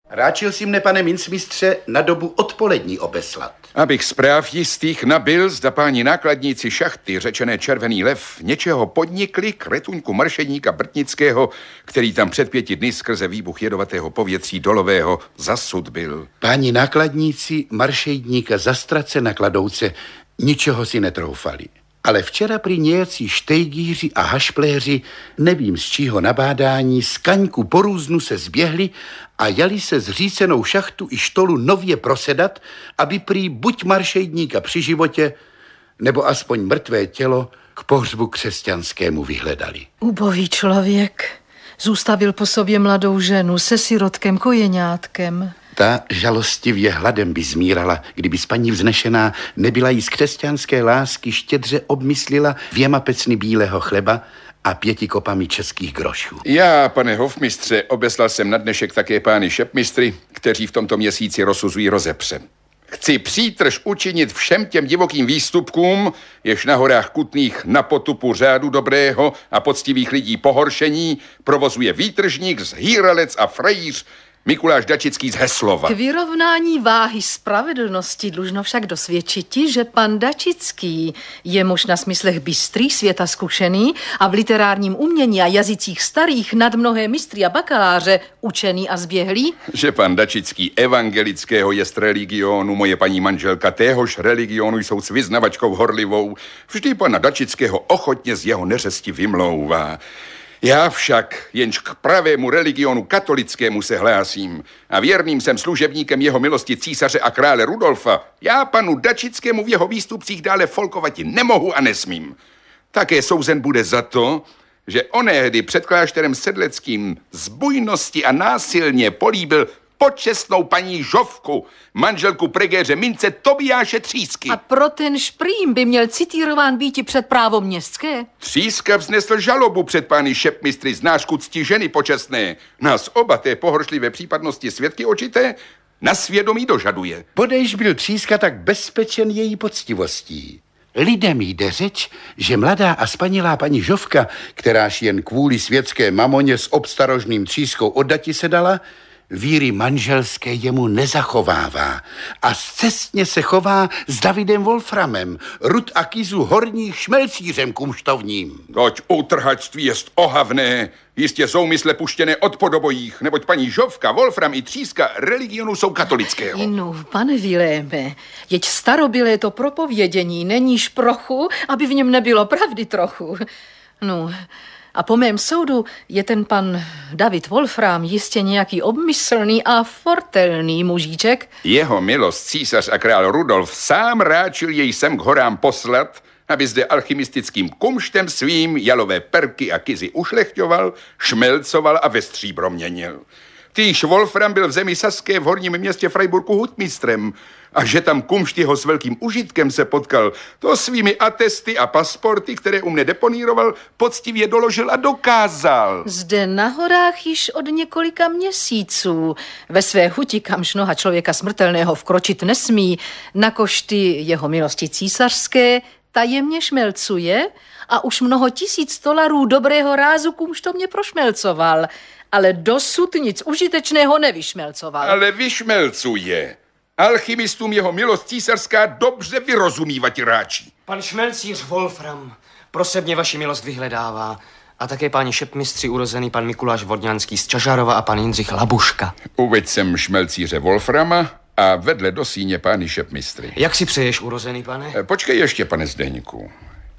Ráčil si mne, pane mincmistře, na dobu odpolední obeslat. Abych zpráv jistých nabyl, zda páni nákladníci šachty, řečené Červený lev, něčeho podnikli k retuňku maršedníka Brtnického, který tam před 5 dny skrze výbuch jedovatého povětří dolového zasud byl. Páni nákladníci maršedníka zastrace na kladouce ničeho si netroufali. Ale včera prý nějací štejgíři a hašpléři, nevím z čího nabádání, z kaňku po různu se zběhli a jali se zřícenou šachtu i štolu nově prosedat, aby prý buď maršedníka při životě, nebo aspoň mrtvé tělo k pohřbu křesťanskému vyhledali. Ubohý člověk zůstavil po sobě mladou ženu se sirotkem kojeňátkem. Ta žalostivě hladem by zmírala, kdyby paní vznešená nebyla jí z křesťanské lásky štědře obmyslila 2 pecny bílého chleba a 5 kopami českých grošů. Já, pane hofmistře, obeslal jsem na dnešek také pány šepmistry, kteří v tomto měsíci rozsuzují rozepře. Chci přítrž učinit všem těm divokým výstupkům, jež na horách Kutných na potupu řádu dobrého a poctivých lidí pohoršení provozuje výtržník z Hýralec a Frejíř Mikuláš Dačický z Heslova. K vyrovnání váhy spravedlnosti dlužno však dosvědčiti, že pan Dačický je muž na smyslech bystrý, světa zkušený a v literárním umění a jazycích starých nad mnohé mistry a bakaláře učený a zběhlý. Že pan Dačický evangelického jest religionu, moje paní manželka téhož religionu jsou s vyznavačkou horlivou, vždy pana Dačického ochotně z jeho neřesti vymlouvá. Já však jenž k pravému religionu katolickému se hlásím a věrným jsem služebníkem jeho milosti císaře a krále Rudolfa. Já panu Dačickému v jeho výstupcích dále folkovati nemohu a nesmím. Také souzen bude za to, že onehdy před klášterem sedleckým z bujnosti a násilně políbil počestnou paní Žovku, manželku pregéře mince Tobiáše Třísky. A pro ten šprým by měl citírován býti před právo městské? Tříska vznesl žalobu před pány šepmistry z nášku cti ženy počestné. Nás oba té pohoršlivé případnosti svědky očité na svědomí dožaduje. Bodejž byl Tříska tak bezpečen její poctivostí. Lidem jde řeč, že mladá a spanilá paní Žovka, kteráž jen kvůli světské mamoně s obstarožným Třískou oddati se dala, víry manželské jemu nezachovává a scestně se chová s Davidem Wolframem, Rud a Kizu horních šmelcířem kumštovním. Toť utrhačství jest ohavné, jistě soumysle puštěné od podobojích, neboť paní Žovka, Wolfram i Tříska religionu jsou katolického. No, pane Viléme, jeď starobylé to propovědění není šprochu, aby v něm nebylo pravdy trochu. No, a po mém soudu je ten pan David Wolfram jistě nějaký obmyslný a fortelný mužíček. Jeho milost císař a král Rudolf sám ráčil jej sem k horám poslat, aby zde alchymistickým kumštem svým jalové perky a kizy ušlechťoval, šmelcoval a ve stříbro měnil. Týž Wolfram byl v zemi saské v horním městě Freiburgu hutmistrem a že tam kumšt jeho s velkým užitkem se potkal, to svými atesty a pasporty, které u mne deponíroval, poctivě doložil a dokázal. Zde na horách již od několika měsíců ve své huti, kamž noha člověka smrtelného vkročit nesmí, na košty jeho milosti císařské tajemně šmelcuje a už mnoho tisíc $1000 dobrého rázu kumšto mě prošmelcoval, ale dosud nic užitečného nevyšmelcoval. Ale vyšmelcuje. Alchymistům jeho milost císařská dobře vyrozumívati ráčí. Pan šmelcíř Wolfram prosebně vaši milost vyhledává a také páni šepmistři urozený pan Mikuláš Vodňanský z Čažárova a pan Jindřich Labuška. Uveď sem šmelcíře Wolframa a vedle do síně pány šepmistry. Jak si přeješ, urozený pane? Počkej ještě, pane Zdeňku.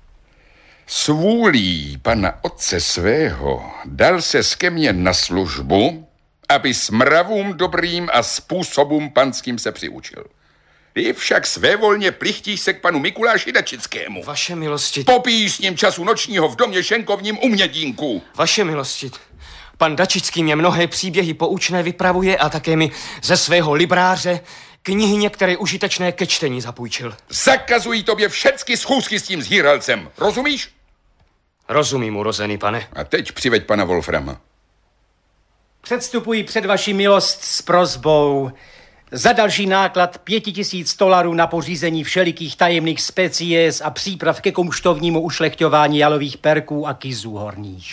Svůlí pana otce svého dal ses ke mně na službu, aby s mravům dobrým a způsobům panským se přiučil. Ty však svévolně plichtíš se k panu Mikuláši Dačickému. Vaše milosti... Popíš s ním času nočního v domě šenkovním u Mědínku. Vaše milosti... Pan Dačický mě mnohé příběhy poučné vypravuje a také mi ze svého libráře knihy některé užitečné ke čtení zapůjčil. Zakazují tobě všecky schůzky s tím zhýralcem. Rozumíš? Rozumím, urozený pane. A teď přiveď pana Wolframa. Předstupuji před vaši milost s prosbou za další náklad $5000 na pořízení všelikých tajemných species a příprav ke kumštovnímu ušlechťování jalových perků a kizů horních.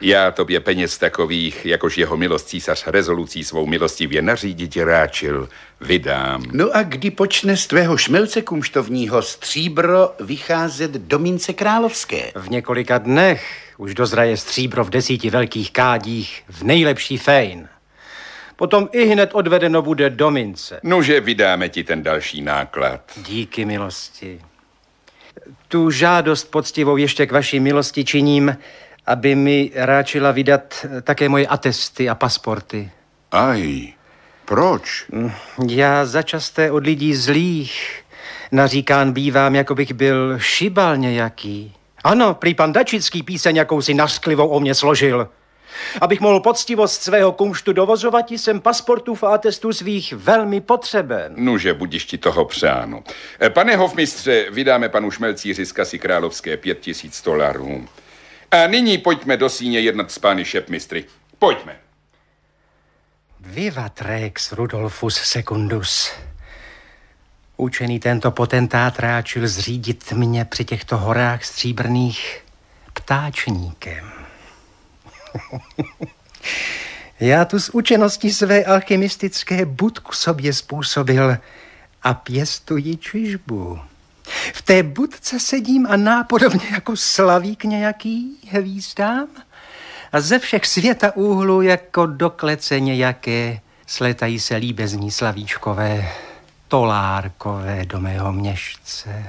Já tobě peněz takových, jakož jeho milost císař rezolucí svou milostivě nařídit ráčil, vydám. No a kdy počne z tvého šmelce kumštovního stříbro vycházet do mince královské? V několika dnech už dozraje stříbro v 10 velkých kádích v nejlepší fejn. Potom i hned odvedeno bude do mince. Nože vydáme ti ten další náklad. Díky milosti. Tu žádost poctivou ještě k vaší milosti činím, aby mi ráčila vydat také moje atesty a pasporty. Aj, proč? Já začasté od lidí zlých naříkán bývám, jako bych byl šibal nějaký. Ano, prý pan Dačický píseň jakousi nařklivou o mě složil. Abych mohl poctivost svého kumštu dovozovat, jsem pasportů a atestů svých velmi potřeben. Nuže, budiš ti toho přáno. Pane hofmistře, vydáme panu šmelcíři z kasy královské 5000 dolarů. A nyní pojďme do síně jednat s pány šepmistry. Pojďme. Vivat Rex Rudolfus Secundus. Učený tento potentát ráčil zřídit mě při těchto horách stříbrných ptáčníkem. Já tu z učenosti své alchemistické budku sobě způsobil a pěstuji čižbu. V té budce sedím a nápodobně jako slavík nějaký hvízdám a ze všech světa úhlu jako do klece nějaké sletají se líbezní slavíčkové, tolárkové do mého měšce.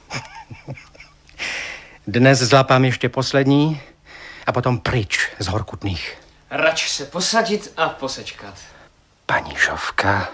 Dnes zlapám ještě poslední a potom pryč z Horkutných. Rač se posadit a posečkat. Paní Žovka,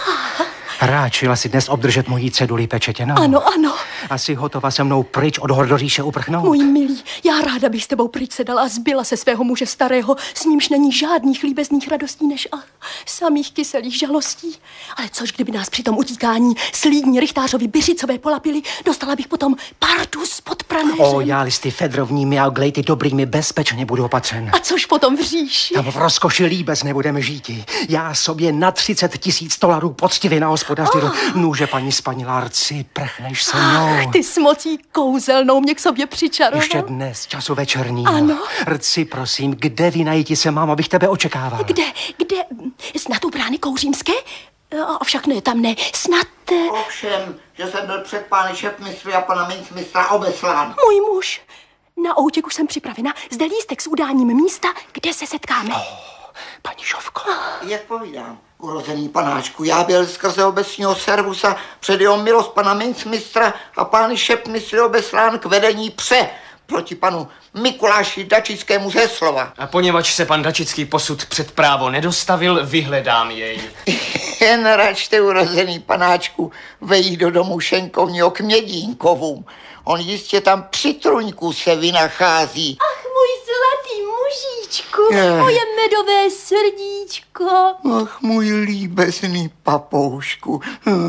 ráčila si dnes obdržet mojí ceduli pečetěnou? Ano, ano. Asi hotova se mnou pryč od hor do říše uprchnout? Můj milý, já ráda bych s tebou pryč sedala a zbyla se svého muže starého, s nímž není žádných líbezných radostí než samých kyselých žalostí. Ale což kdyby nás při tom utíkání slídní rychtářovi Byřicové polapili, dostala bych potom pardus pod pranéřem. O, já listy fedrovními a glejty dobrými bezpečně budu opatřen. A což potom v říši? Tam v rozkoši líbez nebudeme žíti. Já sobě na 30 000 dolarů poctivě nahospodařil. Nůže paní Spanilárci, prchneš se mnou. Ty s mocí kouzelnou mě k sobě přičaroval. Ještě dnes, času večerního. Ano. Rci, prosím, kde vynajiti se mám, abych tebe očekával? Kde? Snad u brány Kouřímské? Avšak ne, tam ne. Snad... Ovšem, že jsem byl před pány šepmistry a pana mincmistra obeslán. Můj muž. Na outěk už jsem připravena. Zde lístek s udáním místa, kde se setkáme. Paní Žovko. Jak povídám, urozený panáčku, já byl skrze obecního servusa před jeho milost pana mincmistra a pány šepmistry obeslán k vedení pře proti panu Mikuláši Dačickému ze Slova. A poněvadž se pan Dačický posud před právo nedostavil, vyhledám jej. Jen račte, urozený panáčku, vejít do domu šenkovního k Mědínkovům. On jistě tam při truňku se vynachází. Ach, můj zlatý mužíčku, moje medové srdíčko. Ach, můj líbezný papoušku.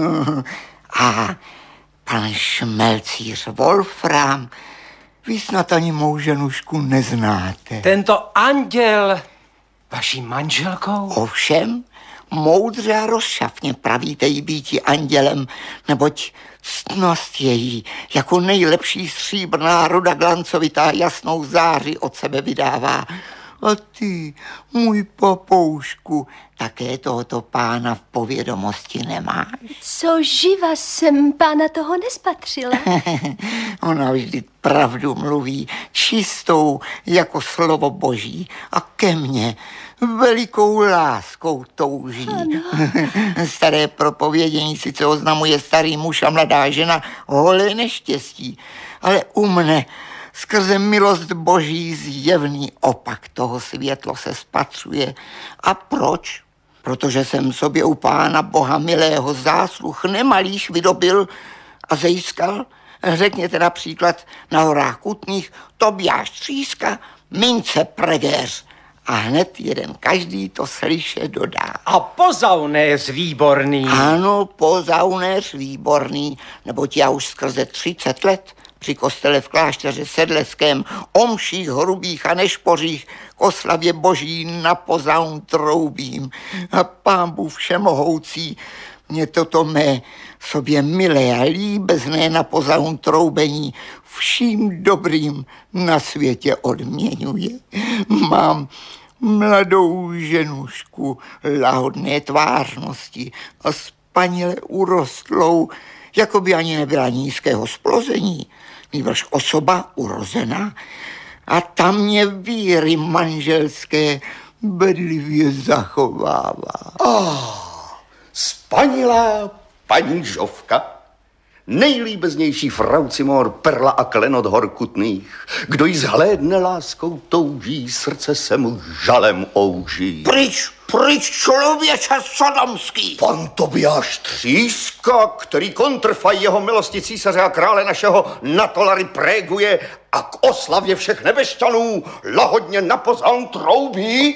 A pan šmelcíř Wolfram, vy snad ani mou ženušku neznáte. Tento anděl vaší manželkou? Ovšem, moudře a rozšafně pravíte jí býti andělem, neboť ctnost její jako nejlepší stříbrná ruda glancovitá jasnou záři od sebe vydává. A ty, můj papoušku, také tohoto pána v povědomosti nemáš? Co živa jsem pána toho nespatřila. Ona vždy pravdu mluví, čistou jako slovo boží a ke mně velikou láskou touží. Staré propovědění sice oznamuje starý muž a mladá žena holé neštěstí, ale u mne skrze milost boží zjevný opak toho světlo se spatřuje. A proč? Protože jsem sobě u pána Boha milého zásluh nemalých vydobil a získal. Řekněte například na horách Kutných Tobiáš Tříska, mince Pregéř. A hned jeden každý to slyše dodá. A pozaunéř výborný. Ano, pozaunéř výborný, neboť já už skrze 30 let při kostele v klášteře Sedleském, omších, hrubých a nešpořích k oslavě boží na pozaun troubím. A pán Bůh všemohoucí mě toto mé sobě milé a líbezné na pozaun troubení vším dobrým na světě odměňuje. Mám mladou ženušku lahodné tvářnosti a spanile urostlou, jako by ani nebyla nízkého splození, nýbrž osoba urozená, a tam mě víry manželské bedlivě zachovává. Spanilá paní Žofka, nejlíbeznější fraucimor, perla a klenot hor Kutných. Kdo jí zhlédne láskou touží, srdce se mu žalem ouží. Pryč člověče sodomský! Pan Tobiáš Tříska, který kontrfaj jeho milosti císaře a krále našeho na tolary préguje a k oslavě všech nebešťanů lahodně na pozaun troubí.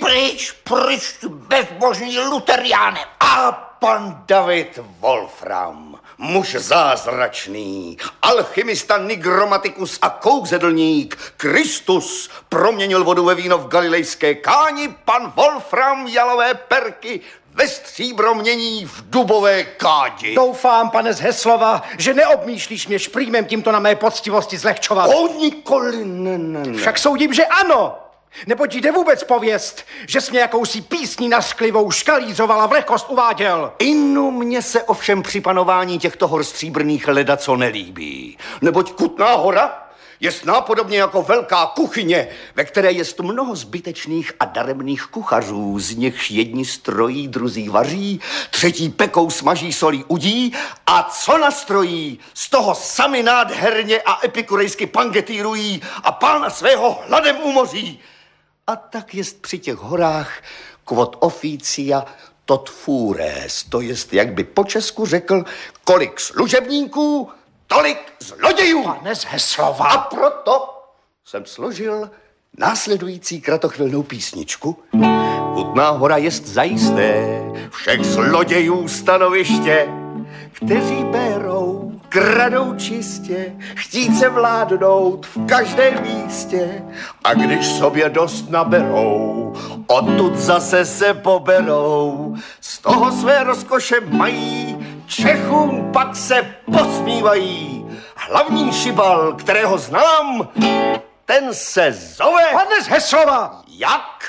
Pryč, bezbožný luteriáne! A pan David Wolfram, muž zázračný, alchymista, nigromaticus a kouzelník, Kristus, proměnil vodu ve víno v galilejské káni, pan Wolfram jalové perky ve stříbro mění v dubové kádi. Doufám, pane z Heslova, že neobmýšlíš mě šprýmem tímto na mé poctivosti zlehčovat. Nikoli, ne. Však soudím, že ano. Neboť jde vůbec pověst, že jsi mě jakousi písní nařklivou škalířovala v lehkost uváděl. Inu mně se ovšem při panování těchto hor stříbrných ledaco nelíbí. Neboť Kutná Hora jest nápodobně jako velká kuchyně, ve které jest mnoho zbytečných a daremných kuchařů, z nichž jedni strojí, druzí vaří, třetí pekou, smaží, solí, udí a co nastrojí, z toho sami nádherně a epikurejsky pangetýrují a pána svého hladem umoří. A tak jest při těch horách quod officia tot fures, to jest, jak by po česku řekl, kolik služebníků, tolik zlodějů. Pane z Heslova. A proto jsem složil následující kratochvilnou písničku. Kutná Hora jest zajisté všech zlodějů stanoviště, kteří berou, kradou čistě, chtít se vládnout v každém místě. A když sobě dost naberou, odtud zase se poberou. Z toho své rozkoše mají, Čechům pak se posmívají. Hlavní šibal, kterého znám, ten se zove... Pane z Heslova! Jak?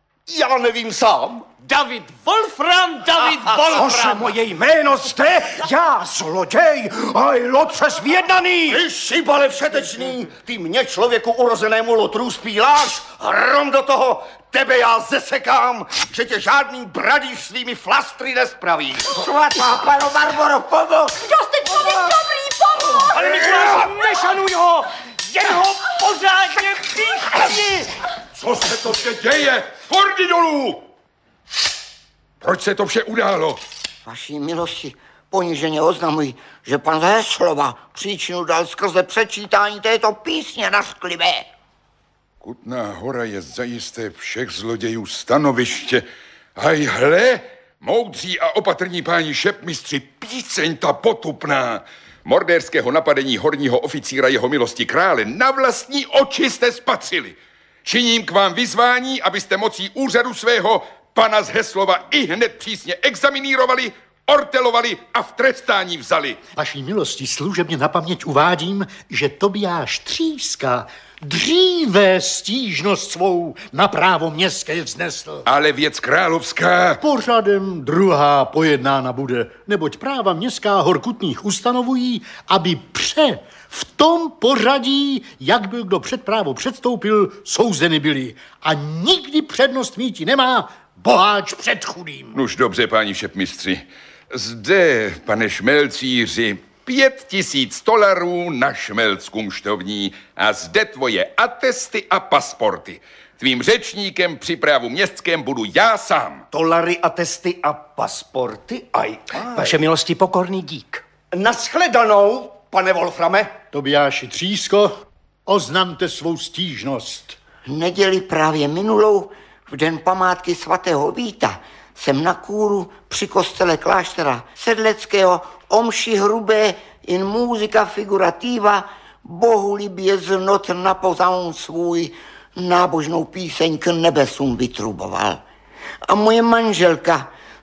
Já nevím sám. David Wolfram! Cože moje jméno jste? Já, zloděj, aj lotřes vyjednaný! Ty šibale všetečný, ty mě člověku urozenému lotru spíláš, hrom do toho, tebe já zesekám, že tě žádný bradíš svými flastry nespraví. Svatá pano Barboro, pomoc! Kdo jste člověk dobrý, pomoc! Ale Mikuláši, nešanuj ho! Jen ho pořádně píchni! Co se to vše děje? Kordy dolů! Proč se to vše událo? Vaší milosti poniženě oznamuji, že pan z Heslova příčinu dal skrze přečítání této písně nařklivé. Kutná Hora je zajisté všech zlodějů stanoviště. Haj hle, moudří a opatrní páni šepmistři, píseň ta potupná. Mordérského napadení horního oficíra jeho milosti krále na vlastní oči jste spatřili. Činím k vám vyzvání, abyste mocí úřadu svého pana z Heslova i hned přísně examinírovali, ortelovali a v trestání vzali. Vaší milostí služebně na paměť uvádím, že Tobiáš Tříska dříve stížnost svou na právo městské vznesl. Ale věc královská... Pořadem druhá pojednána bude, neboť práva městská hor Kutných ustanovují, aby v tom pořadí, jak byl kdo před právo předstoupil, souzeny byli. A nikdy přednost míti nemá boháč před chudým. Nuž dobře, páni šepmistři. Zde, pane šmelcíři, $5000 na šmelckumštovní a zde tvoje atesty a pasporty. Tvým řečníkem při právu městském budu já sám. Dolary, atesty a pasporty? Aj. Vaše milosti pokorný dík. Naschledanou, pane Wolframe. Tobiáši Třísko, oznamte svou stížnost. Neděli právě minulou, v den památky svatého Víta, jsem na kůru při kostele kláštera Sedleckého omši hrubé in muzika figurativa bohulibě znot na pozaun svůj nábožnou píseň k nebesům vytruboval. A moje manželka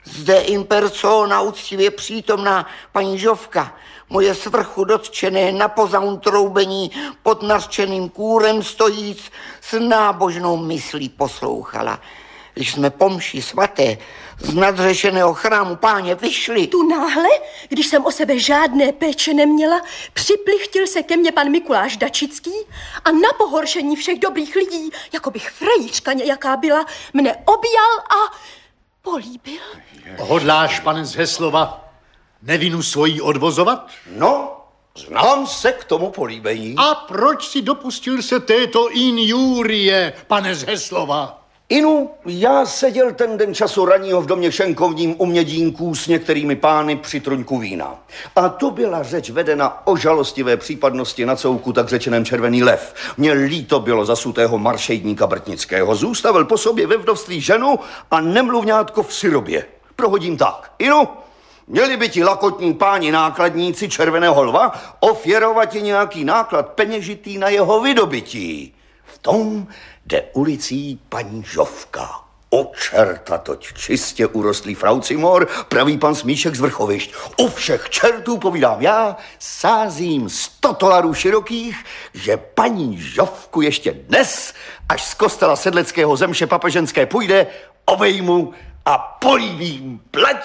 Zde in persona úctivě přítomná paní Žofka, moje svrchu dotčené na pozaun troubení pod nařčeným kůrem stojíc, s nábožnou myslí poslouchala. Když jsme po mši svaté z nadřešeného chrámu Páně vyšli. Tu náhle, když jsem o sebe žádné péče neměla, připlichtil se ke mně pan Mikuláš Dačický a na pohoršení všech dobrých lidí, jako bych frejířka nějaká byla, mne objal a políbil. Hodláš, pane z Heslova, nevinu svojí odvozovat? No, znám se k tomu políbení. A proč si dopustil se této injúrie, pane z Heslova? Inu, já seděl ten den času raního v domě šenkovním u mědínků s některými pány při truňku vína. A tu byla řeč vedena o žalostivé případnosti na couku tak řečeném Červený lev. Mně líto bylo zasutého maršejníka Brtnického. Zůstavil po sobě ve vdovství ženu a nemluvňátko v syrobě. Prohodím tak. Inu, měli by ti lakotní páni nákladníci Červeného lva ofěrovat nějaký náklad peněžitý na jeho vydobytí. V tom jde ulicí paní Žofka. O čerta toť čistě urostlý fraucimor, praví pan Smíšek z Vrchovišť. U všech čertů, povídám já, sázím 100 dolarů širokých, že paní Žofku ještě dnes, až z kostela Sedleckého zemše papeženské půjde, obejmu a políbím.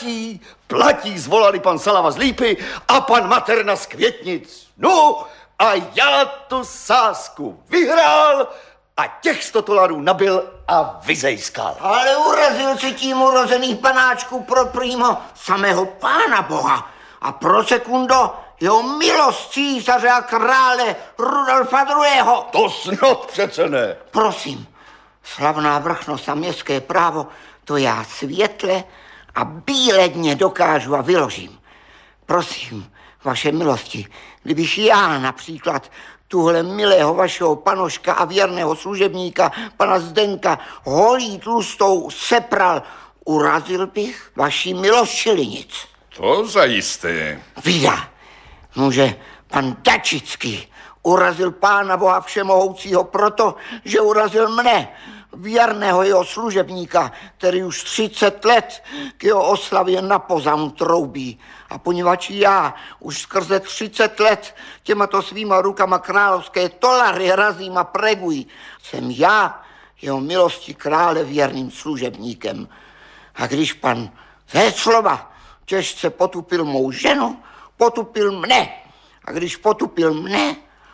Platí, zvolali pan Salava z Lípy a pan Materna z Květnic. No a já tu sázku vyhrál a těch 100 dolarů nabil a vyzejskal. Ale urazil si tím urozených panáčků pro prýmo samého Pána Boha a pro sekundo jeho milost císaře a krále Rudolfa II. To snad přece ne. Prosím, slavná vrchnost a městské právo, to já světle a bíledně dokážu a vyložím. Prosím, vaše milosti, kdybych já například tuhle milého vašeho panoška a věrného služebníka, pana Zdenka, holí tlustou sepral, urazil bych vaší milost čili nic. To zajisté. Vida, může pan Dačický urazil Pána Boha všemohoucího proto, že urazil mne, věrného jeho služebníka, který už 30 let k jeho oslavě na pozaun troubí. A poněvadž já už skrze 30 let těmato svýma rukama královské dolary razím a preguji, jsem já jeho milosti krále věrným služebníkem. A když pan z Heslova těžce potupil mou ženu, potupil mne. A když potupil mne,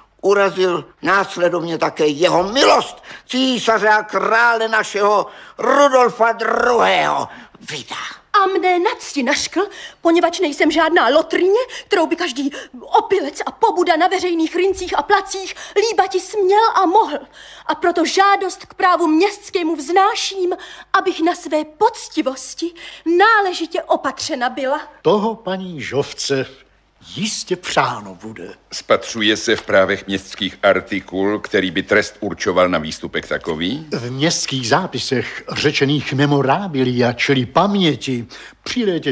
urazil následovně také jeho milost, císaře a krále našeho Rudolfa II. Vida. A mne nadsti naškl, poněvadž nejsem žádná lotrině, kterou by každý opilec a pobuda na veřejných rincích a placích líbati směl a mohl. A proto žádost k právu městskému vznáším, abych na své poctivosti náležitě opatřena byla. Toho paní Žofce jistě přáno bude. Spatřuje se v právech městských artikul, který by trest určoval na výstupek takový? V městských zápisech řečených memorabilia, čili paměti, při létě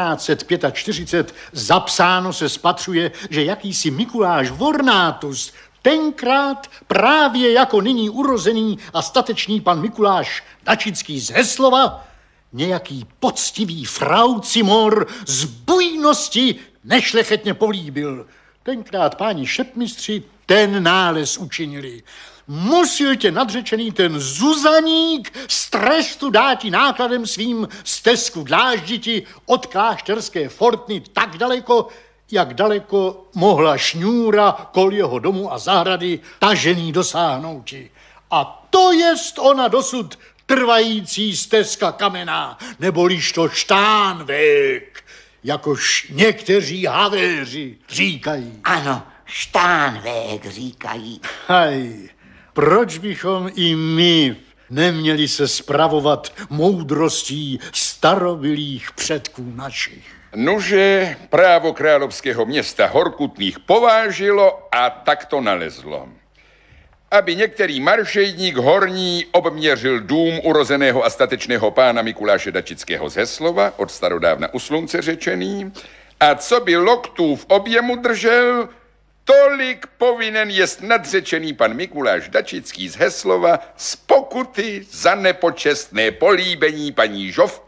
1445 zapsáno se spatřuje, že jakýsi Mikuláš Vornátus tenkrát právě jako nyní urozený a statečný pan Mikuláš Dačický z Heslova nějaký poctivý fraucimor z bujnosti nešlechetně políbil. Tenkrát páni šepmistři ten nález učinili. Musil tě nadřečený ten Zuzaník z trestu dáti nákladem svým stezku dlážditi od klášterské fortny tak daleko, jak daleko mohla šňůra kol jeho domu a zahrady tažený dosáhnouti. A to jest ona dosud trvající stezka kamenná, neboliž to Štánvek, jakož někteří havéři říkají. Ano, Štánvek říkají. Haj, proč bychom i my neměli se spravovat moudrostí starobylých předků našich? Nuže právo královského města Horkutných povážilo a tak to nalezlo. Aby některý maršejník horní obměřil dům urozeného a statečného pána Mikuláše Dačického z Heslova, od starodávna u slunce řečený, a co by loktů v objemu držel, tolik povinen jest nadřečený pan Mikuláš Dačický z Heslova z pokuty za nepočestné políbení paní Žofky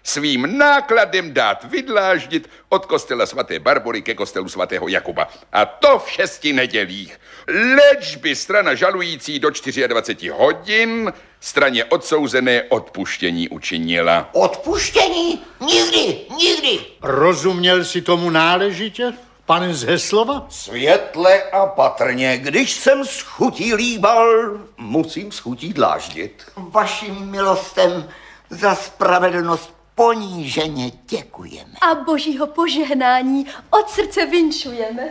svým nákladem dát vydláždit od kostela svaté Barbory ke kostelu svatého Jakuba. A to v 6 nedělích. Leč by strana žalující do 24 hodin straně odsouzené odpuštění učinila. Odpuštění? Nikdy. Rozuměl si tomu náležitě, pane z Heslova? Světle a patrně, když jsem s chutí líbal, musím s chutí dláždit. Vaším milostem za spravedlnost poníženě děkujeme. A božího požehnání od srdce vinšujeme.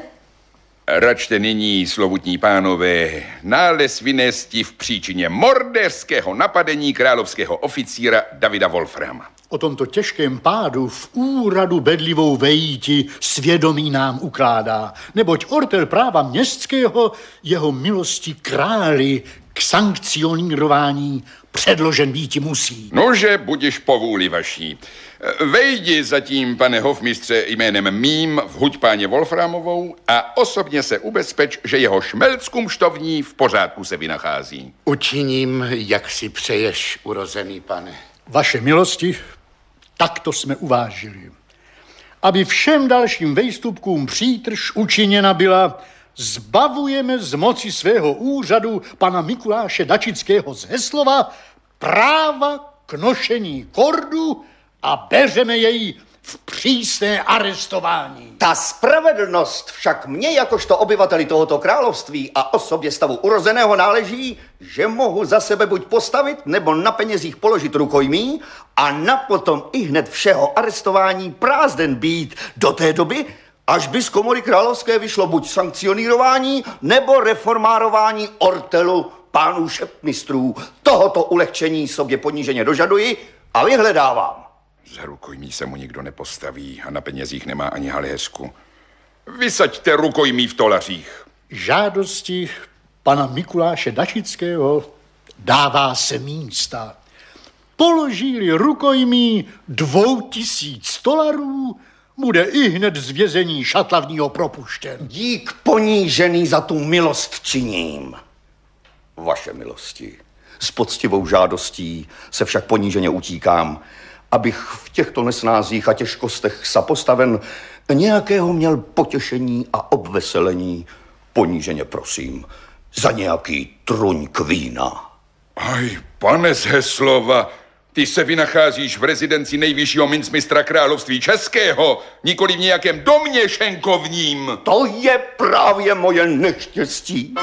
Račte nyní, slovutní pánové, nález vynésti v příčině morderského napadení královského oficíra Davida Wolframa. O tomto těžkém pádu v úradu bedlivou vejíti svědomí nám ukládá, neboť ortel práva městského jeho milosti králi k sankcionírování předložen býti musí. Nože budiš po vůli vaší. Vejdi zatím, pane hofmistře, jménem mým vhuď páně Wolframovou a osobně se ubezpeč, že jeho šmelc kumštovní v pořádku se vynachází. Učiním, jak si přeješ, urozený pane. Vaše milosti, takto jsme uvážili. Aby všem dalším vejstupkům přítrž učiněna byla, zbavujeme z moci svého úřadu pana Mikuláše Dačického z Heslova práva k nošení kordu a beřeme jej v přísné arestování. Ta spravedlnost však mně jakožto obyvateli tohoto království a osobě stavu urozeného náleží, že mohu za sebe buď postavit nebo na penězích položit rukojmí a napotom i hned všeho arestování prázdnen být do té doby, až by z komory královské vyšlo buď sankcionírování nebo reformárování ortelu pánů šepmistrů. Tohoto ulehčení sobě poníženě dožaduji a vyhledávám. Za rukojmí se mu nikdo nepostaví a na penězích nemá ani haléřku. Vysaďte rukojmí v tolařích. Žádosti pana Mikuláše Dačického dává se místa. Položí-li rukojmí 2000 dolarů, bude i hned z vězení šatlavního propuštěn. Dík ponížený za tu milost činím. Vaše milosti, s poctivou žádostí se však poníženě utíkám, abych v těchto nesnázích a těžkostech sapostaven nějakého měl potěšení a obveselení. Poníženě prosím za nějaký truňk vína. Aj, pane z Heslova, ty se vynacházíš v rezidenci nejvyššího mincmistra království českého, nikoli v nějakém domě šenkovním. To je právě moje neštěstí.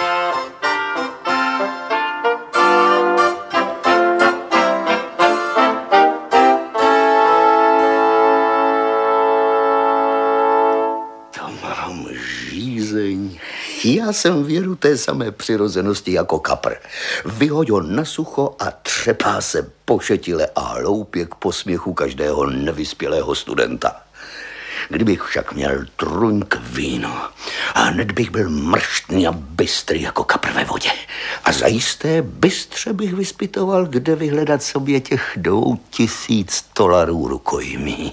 Já jsem věru té samé přirozenosti jako kapr. Vyhoď ho na sucho a třepá se pošetile a hloupě k posměchu každého nevyspělého studenta. Kdybych však měl truňk víno, hned bych byl mrštný a bystrý jako kapr ve vodě. A zajisté bystře bych vyspitoval, kde vyhledat sobě těch 2000 dolarů rukojmí.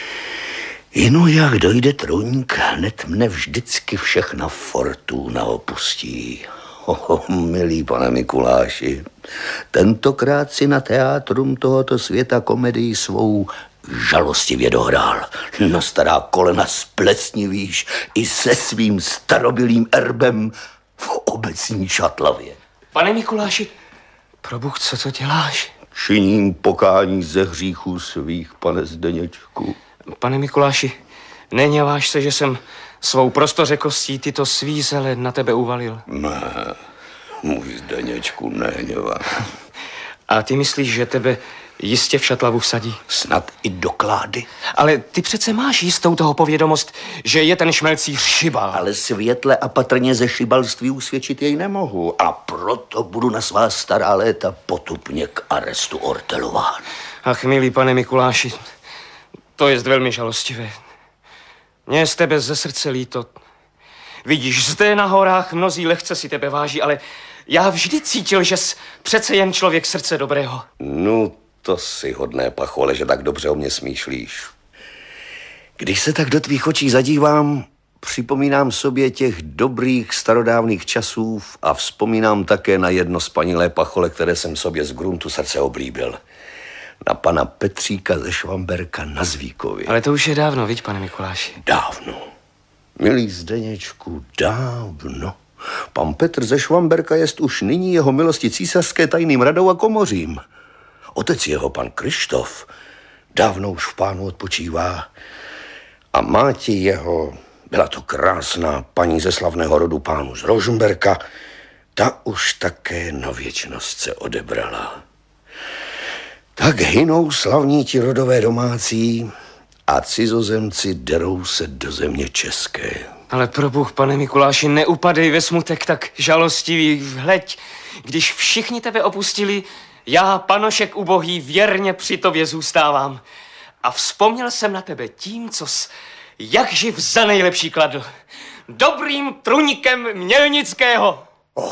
Jinu jak dojde truňk, hned mne vždycky všechna fortuna opustí. Milý pane Mikuláši, tentokrát si na teátrum tohoto světa komedii svou žalostivě dohrál. Na stará kolena splesnivíš i se svým starobylým erbem v obecní šatlavě. Pane Mikuláši, probuch, co to děláš? Činím pokání ze hříchů svých, pane Zdeněčku. Pane Mikuláši, neněváš se, že jsem svou prostořekostí tyto svízele na tebe uvalil? Ne, můj Zdeněčku, neněvá. A ty myslíš, že tebe jistě v šatlavu vsadí? Snad i do klády. Ale ty přece máš jistou toho povědomost, že je ten šmelcíř šibal. Ale světle a patrně ze šibalství usvědčit jej nemohu a proto budu na svá stará léta potupně k arestu ortelován. Ach, milý pane Mikuláši, to je velmi žalostivé. Mně je z tebe ze srdce líto. Vidíš, zde na horách mnozí lehce si tebe váží, ale já vždy cítil, že jsi přece jen člověk srdce dobrého. No, to si hodné, pachole, že tak dobře o mě smýšlíš. Když se tak do tvých očí zadívám, připomínám sobě těch dobrých starodávných časů a vzpomínám také na jedno spanilé pachole, které jsem sobě z gruntu srdce oblíbil. na pana Petříka ze Švamberka na Zvíkově. Ale to už je dávno, viď, pane Mikuláši? Dávno. Milý Zdeněčku, dávno. Pan Petr ze Švamberka jest už nyní jeho milosti císařské tajným radou a komořím. Otec jeho, pan Krištof, dávno už v Pánu odpočívá a máti jeho, byla to krásná paní ze slavného rodu pánů z Rožmberka, ta už také na věčnost se odebrala. Tak hynou slavní ti rodové domácí a cizozemci derou se do země české. Ale pro Bůh, pane Mikuláši, neupadej ve smutek tak žalostivý. Hleď, když všichni tebe opustili, já, panošek ubohý, věrně při tobě zůstávám. A vzpomněl jsem na tebe tím, cos jak živ za nejlepší kladl. Dobrým trůníkem Mělnického.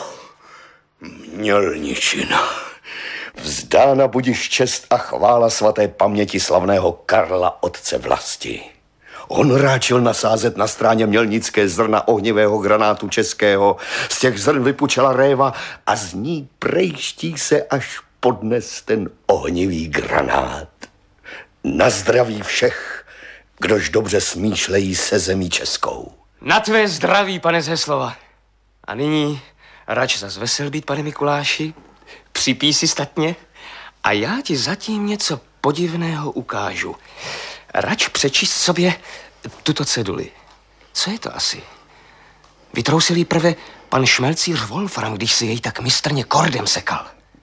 Mělničina. Vzdána budiš čest a chvála svaté paměti slavného Karla, otce vlasti. On ráčil nasázet na stráně Mělnické zrna ohnivého granátu českého. Z těch zrn vypučela réva a z ní prejští se až podnes ten ohnivý granát. Na zdraví všech, kdož dobře smýšlejí se zemí českou. Na tvé zdraví, pane z Heslova. A nyní rač zas vesel být, pane Mikuláši. Připí si statně a já ti zatím něco podivného ukážu. Rač přečíst sobě tuto ceduli. Co je to asi? Vytrousil jí prve pan šmelcíř Wolfram, když si jej tak mistrně kordem sekal.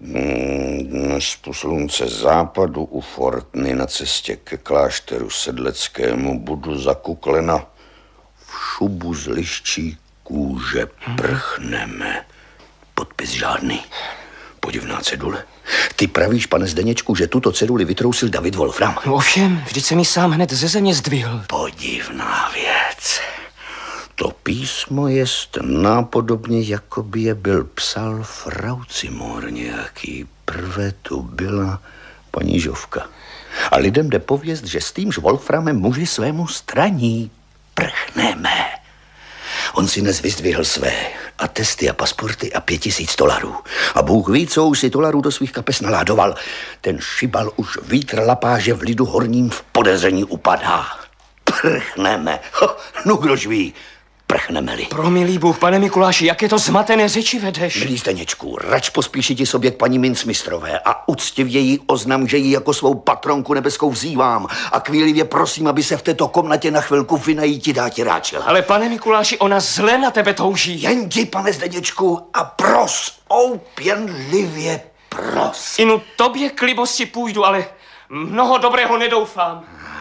Dnes po slunce západu u Fortny na cestě ke klášteru sedleckému budu zakuklena v šubu z liščí kůže. Prchneme. Podpis žádný. Podivná cedule. Ty pravíš, pane Zdeněčku, že tuto ceduli vytrousil David Wolfram? No ovšem, vždyť jsem ji sám hned ze země zdvihl. Podivná věc. To písmo jest nápodobně, jako by je byl psal frau Cimor nějaký. Prvé tu byla paní Žovka. A lidem jde pověst, že s týmž Wolframem muži svému straní. Prchneme. On si dnes vyzdvihl své atesty a pasporty a $5000. A Bůh ví, co už si dolarů do svých kapes naládoval. Ten šibal už vítr lapáže v lidu horním v podezření upadá. Prchneme. No kdož ví, prchneme-li. Pro milý Bůh, pane Mikuláši, jak je to zmatené řeči vedeš? Milý Zdeněčku, rač pospíši ti sobě k paní mincmistrové a uctivě jí oznam, že ji jako svou patronku nebeskou vzývám a kvílivě prosím, aby se v této komnatě na chvilku vynajíti dáti ráčila. Ale pane Mikuláši, ona zle na tebe touží. Jen jdi, pane Zdeněčku, a pros, oupěnlivě pros. Inu tobě k libosti půjdu, ale mnoho dobrého nedoufám.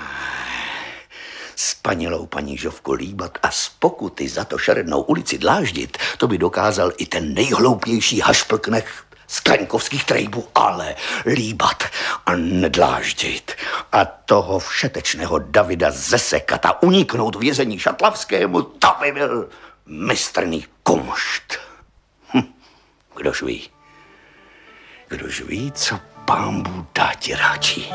Spanilou paní Žovku líbat a z pokuty za to šerednou ulici dláždit, to by dokázal i ten nejhloupější hašplknech z kraňkovských trejbů, ale líbat a nedláždit. A toho všetečného Davida zesekat a uniknout vězení šatlavskému, to by byl mistrný kumšt. Kdož ví? Kdož ví, co pán Bůh dá ti ráčí.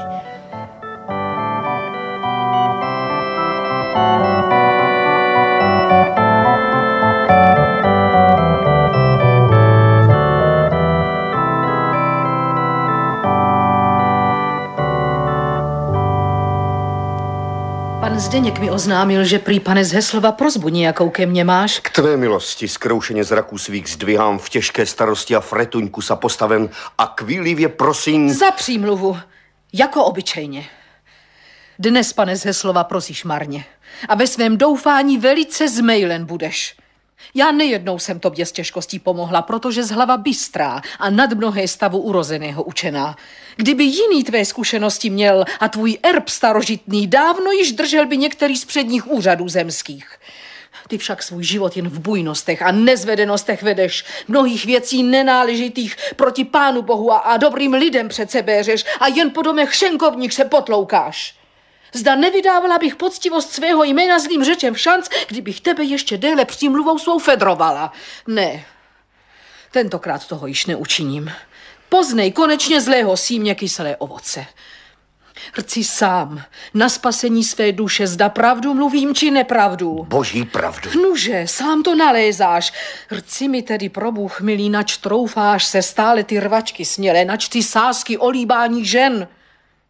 Pan Zdeněk mi oznámil, že prý, pane z Heslova, prosbu nějakou ke mně máš. K tvé milosti zkroušeně zraků svých zdvihám v těžké starosti a fretuňku sa postaven a kvílivě prosím... Za přímluvu, jako obyčejně. Dnes, pane z Heslova, prosíš marně a ve svém doufání velice zmejlen budeš. Já nejednou jsem tobě s těžkostí pomohla, protože z hlava bystrá a nad mnohé stavu urozeného učená. Kdyby jiný tvé zkušenosti měl a tvůj erb starožitný, dávno již držel by některý z předních úřadů zemských. Ty však svůj život jen v bujnostech a nezvedenostech vedeš, mnohých věcí nenáležitých proti Pánu Bohu a dobrým lidem před sebe řeš a jen po domech šenkovních se potloukáš. Zda nevydávala bych poctivost svého jména zlým řečem šanc, kdybych tebe ještě déle přímluvou svou fedrovala. Ne, tentokrát toho již neučiním. Poznej konečně zlého símě kyselé ovoce. Rci sám na spasení své duše, zda pravdu mluvím, či nepravdu. Boží pravdu. Nuže, sám to nalézáš. Rci mi tedy, pro Bůh milý, nač troufáš se stále ty rvačky smělé, nač ty sázky olíbání žen.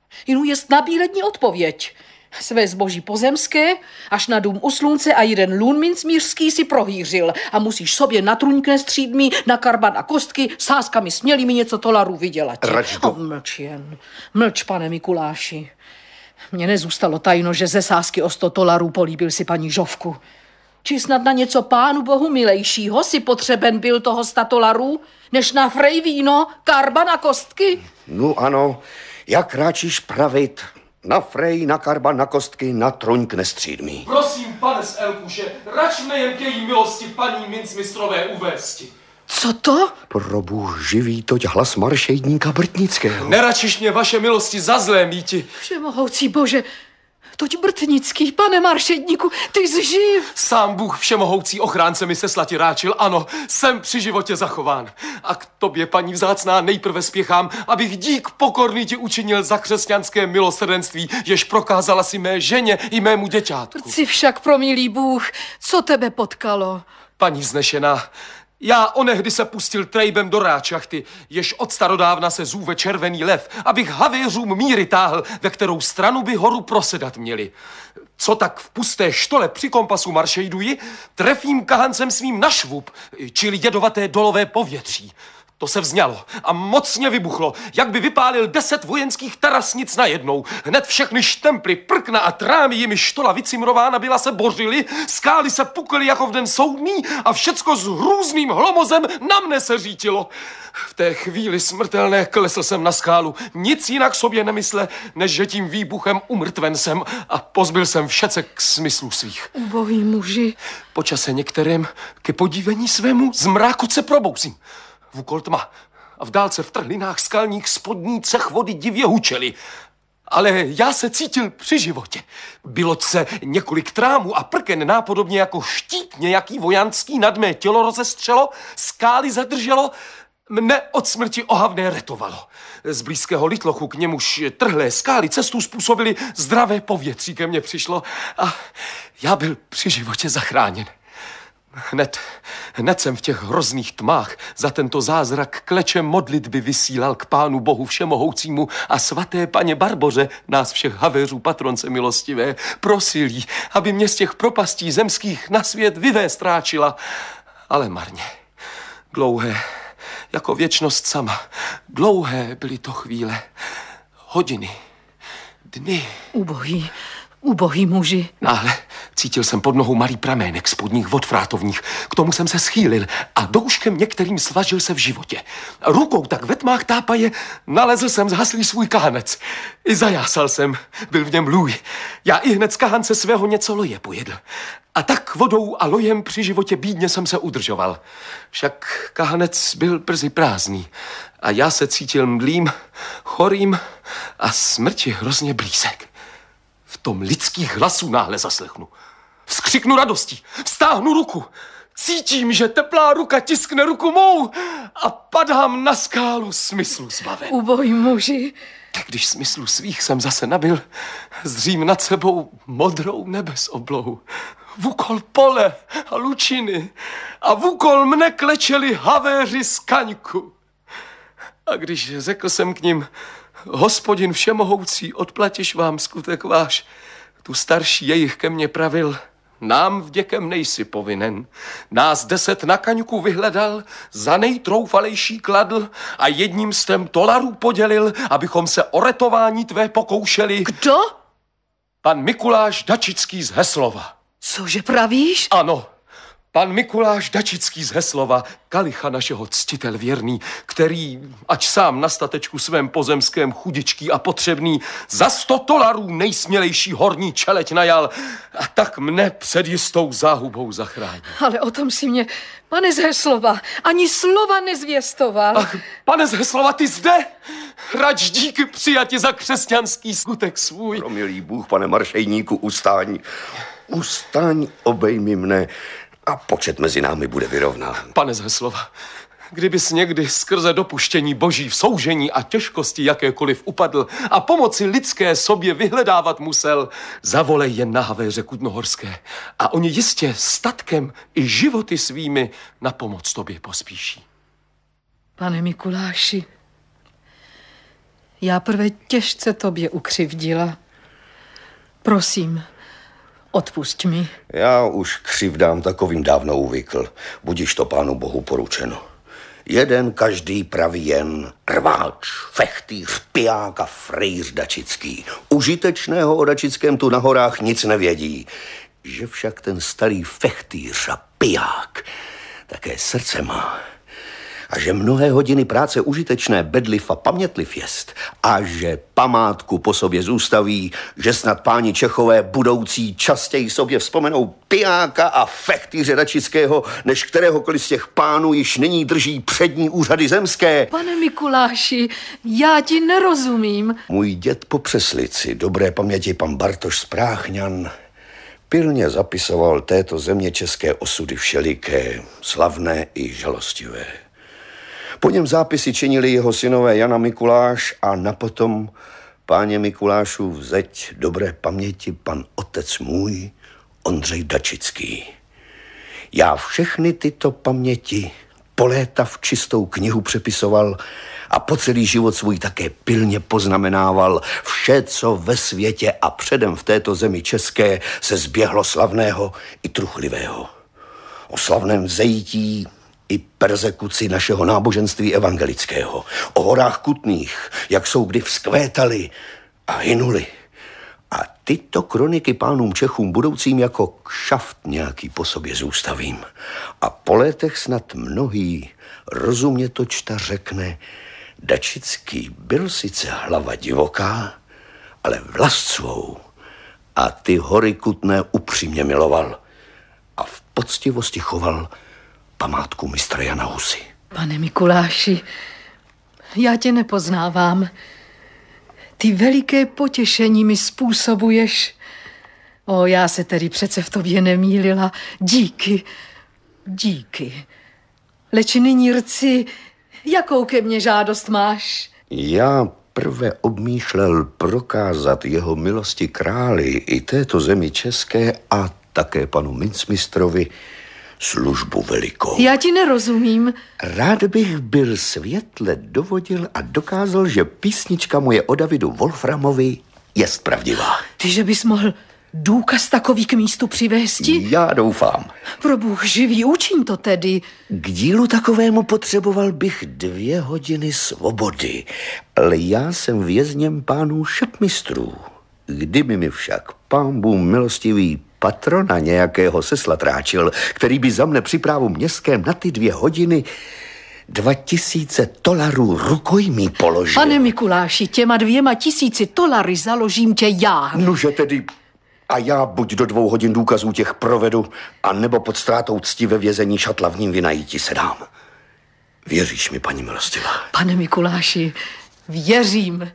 Jinu jest nabílední odpověď. Své zboží pozemské, až na dům u slunce a jeden lůn mincmířský si prohýřil a musíš sobě na truňkne střídmí, na karban a kostky, sázkami smělými něco tolarů vydělat. Mlč jen, mlč, pane Mikuláši. Mně nezůstalo tajno, že ze sázky o 100 dolarů políbil si paní Žovku. Či snad na něco pánu bohu milejšího si potřeben byl toho 100 dolarů, než na frej víno, karban a kostky? No ano, jak ráčíš pravit, na frej, na karban, na kostky, na troňk nestřídmí. Prosím, pane z Elkuše, račme jen k její milosti paní mincmistrové uvésti. Co to? Pro Bůh živý, toť hlas maršejníka Brtnického. Neračiš mě, vaše milosti, za zlé míti. Všemohoucí Bože, toť Brtnický, pane maršedníku, ty jsi živ. Sám Bůh všemohoucí ochránce mi se slati ráčil, ano, jsem při životě zachován. A k tobě, paní vzácná, nejprve spěchám, abych dík pokorný ti učinil za křesťanské milosrdenství, jež prokázala si mé ženě i mému děťátku. Chci však, promilý Bůh, co tebe potkalo? Paní vznešená, já onehdy se pustil trejbem do ráčachty, jež od starodávna se zůve červený lev, abych havěřům míry táhl, ve kterou stranu by horu prosedat měli. Co tak v pusté štole při kompasu maršejduji, trefím kahancem svým na švup, čili jedovaté dolové povětří. To se vzňalo a mocně vybuchlo, jak by vypálil 10 vojenských tarasnic najednou. Hned všechny štemply, prkna a trámy, jimi štola vycimrována byla, se bořily, skály se pukly jako v den soudný a všecko s hrůzným hlomozem na mne se řítilo. V té chvíli smrtelné klesl jsem na skálu, nic jinak sobě nemysle, než že tím výbuchem umrtven jsem a pozbyl jsem všece k smyslu svých. Ubohý muži. Po čase některém ke podívení svému z mrákoce probouzím. Vůkol tma a v dálce v trhlinách skalních spodní cech vody divě hučely. Ale já se cítil při životě. Bylo se několik trámů a prken nápodobně jako štít nějaký vojanský nad mé tělo rozestřelo, skály zadrželo, mne od smrti ohavné retovalo. Z blízkého Litlochu, k němuž trhlé skály cestu způsobili, zdravé povětří ke mně přišlo a já byl při životě zachráněn. Hned jsem v těch hrozných tmách za tento zázrak klečem modlitby vysílal k Pánu Bohu všemohoucímu a svaté paně Barboře, nás všech havéřů patronce milostivé, prosil jí, aby mě z těch propastí zemských na svět vyvést ráčila. Ale marně, dlouhé, jako věčnost sama, dlouhé byly to chvíle, hodiny, dny. Ubohý muži. Náhle cítil jsem pod nohou malý pramének spodních vod frátovních. K tomu jsem se schýlil a douškem některým svažil se v životě. Rukou tak ve tmách tápaje nalezl jsem zhaslý svůj kahanec. I zajásal jsem, byl v něm lůj. Já i hned z kahance svého něco loje pojedl. A tak vodou a lojem při životě bídně jsem se udržoval. Však kahanec byl brzy prázdný a já se cítil mdlým, chorým a smrti hrozně blízek. V tom lidských hlasů náhle zaslechnu. Vzkřiknu radostí, vztáhnu ruku. Cítím, že teplá ruka tiskne ruku mou a padám na skálu smyslu zbaven. Ubohý muži. Když smyslu svých jsem zase nabil, zřím nad sebou modrou nebesoblohu. Vůkol pole a lučiny a vůkol mne klečeli havéři z kaňku. A když řekl jsem k nim: Hospodin všemohoucí, odplatiš vám skutek váš, tu starší jejich ke mně pravil: nám vděkem nejsi povinen. Nás 10 na kaňku vyhledal, za nejtroufalejší kladl a jedním stem dolarů podělil, abychom se o retování tvé pokoušeli. Kdo? Pan Mikuláš Dačický z Heslova. Cože pravíš? Ano. Pan Mikuláš Dačický z Heslova, kalicha našeho ctitel věrný, který, ač sám na statečku svém pozemském chudičký a potřebný, za 100 dolarů nejsmělejší horní čeleť najal a tak mne před jistou záhubou zachránil. Ale o tom si mě, pane z Heslova, ani slova nezvěstoval. Ach, pane z Heslova, ty zde? Rač díky přijati za křesťanský skutek svůj. Pro milý Bůh, pane maršejníku, ustaň. Ustaň, obejmi mne a počet mezi námi bude vyrovnán. Pane z Heslova, kdybys někdy skrze dopuštění boží v soužení a těžkosti jakékoliv upadl a pomoci lidské sobě vyhledávat musel, zavolej jen na havéře Kutnohorské a oni jistě statkem i životy svými na pomoc tobě pospíší. Pane Mikuláši, Já prvé těžce tobě ukřivdila. Prosím, odpusť mi. Já už křivdám takovým dávno uvykl. Budiž to Pánu Bohu poručeno. Jeden každý praví jen rváč, fechtýř, piják a frejř dačický. Užitečného o Dačickém tu na horách nic nevědí. Že však ten starý fechtýř a piják také srdce má. A že mnohé hodiny práce užitečné bedliv a pamětliv jest. A že památku po sobě zůstaví, že snad páni Čechové budoucí častěji sobě vzpomenou pijáka a fechtýře Dačického, než kteréhokoliv z těch pánů již nyní drží přední úřady zemské. Pane Mikuláši, já ti nerozumím. Můj děd po Přeslici, dobré paměti pan Bartoš z Práchňan, pilně zapisoval této země české osudy všeliké, slavné i žalostivé. Po něm zápisy činili jeho synové Jan a Mikuláš a napotom páně Mikulášův zeď dobré paměti pan otec můj Ondřej Dačický. Já všechny tyto paměti po léta v čistou knihu přepisoval a po celý život svůj také pilně poznamenával vše, co ve světě a předem v této zemi české se zběhlo slavného i truchlivého. O slavném vzejítí i persekuci našeho náboženství evangelického. O horách Kutných, jak jsou kdy vzkvétaly a hynuli. A tyto kroniky pánům Čechům budoucím jako kšaft nějaký po sobě zůstavím. A po létech snad mnohý rozumně to čta řekne, Dačický byl sice hlava divoká, ale vlast svou a ty hory Kutné upřímně miloval a v poctivosti choval památku mistra Jana Husy. Pane Mikuláši, já tě nepoznávám. Ty veliké potěšení mi způsobuješ. Já se tedy přece v tobě nemýlila. Díky, díky. Leč nyní rci, jakou ke mně žádost máš? Já prve obmýšlel prokázat jeho milosti králi i této zemi české a také panu mincmistrovi službu velikou. Já ti nerozumím. Rád bych byl světle dovodil a dokázal, že písnička moje o Davidu Wolframovi jest pravdivá. Ty, že bys mohl důkaz takový k místu přivésti? Já doufám. Pro Bůh živý, učím to tedy. K dílu takovému potřeboval bych 2 hodiny svobody, ale já jsem vězněm pánů šepmistrů. Kdyby mi však pán Bůh milostivý patrona nějakého seslatráčil, který by za mne při právu městském na ty 2 hodiny $2000 rukojmí položil. Pane Mikuláši, těma $2000 založím tě já. Nuže tedy, a já buď do 2 hodin důkazů těch provedu, a nebo pod ztrátou cti ve vězení šatlavním vynajíti se dám. Věříš mi, paní milostivá? Pane Mikuláši, věřím.